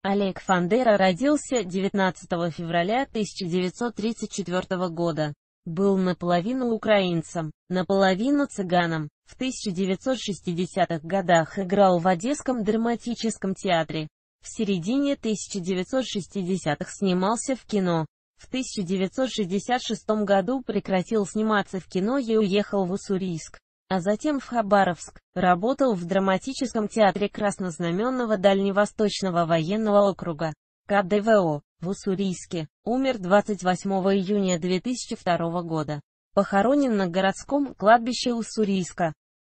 Олег Фандера родился 19 февраля 1934 года. Был наполовину украинцем, наполовину цыганом. В 1960-х годах играл в Одесском драматическом театре. В середине 1960-х снимался в кино. В 1966 году прекратил сниматься в кино и уехал в Уссурийск, а затем в Хабаровск. Работал в драматическом театре Краснознаменного Дальневосточного военного округа, КДВО, в Уссурийске. Умер 28 июня 2002 года. Похоронен на городском кладбище Уссурийска.